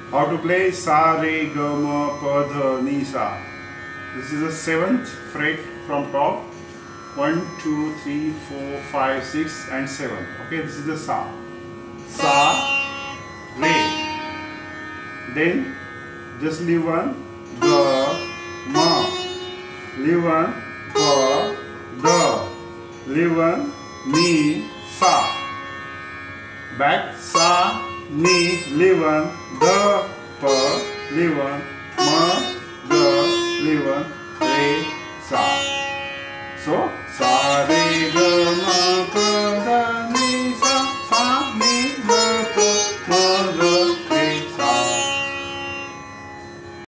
How to play? Sa, re, ga, ma, pa, dha, ni, sa. This is the 7th fret from top. 1, 2, 3, 4, 5, 6 and 7. Okay, this is the sa. Sa, re. Then just leave one, ga, ma. Leave one, pa, dha. Leave one, ni, sa. Back, sa, ni, leave one, da, pa, leave one, ma, da, leave one, re, sa. So